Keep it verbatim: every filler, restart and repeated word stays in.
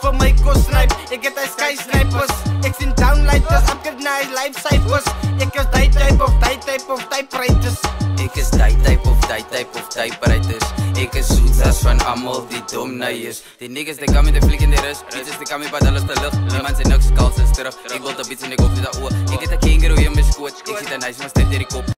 vir my kos snipe. Ek het hy skysnipers. Ek sien downlighters, upgrade na hy life cyphers. Ek is die type of die type of typewriters. Ek is die type of die type of typewriters. Ek is soets as van almal die dom na is. Die niggas they come in the flick in the rust. Bitches they come in by alles te lig. Niemand sê niks kals is terug. Ek wil dat bitch en ek hoop nie dat oor. Ek het 'n kangaroo in my skoot. Ek sit 'n nice man steeds in die kop.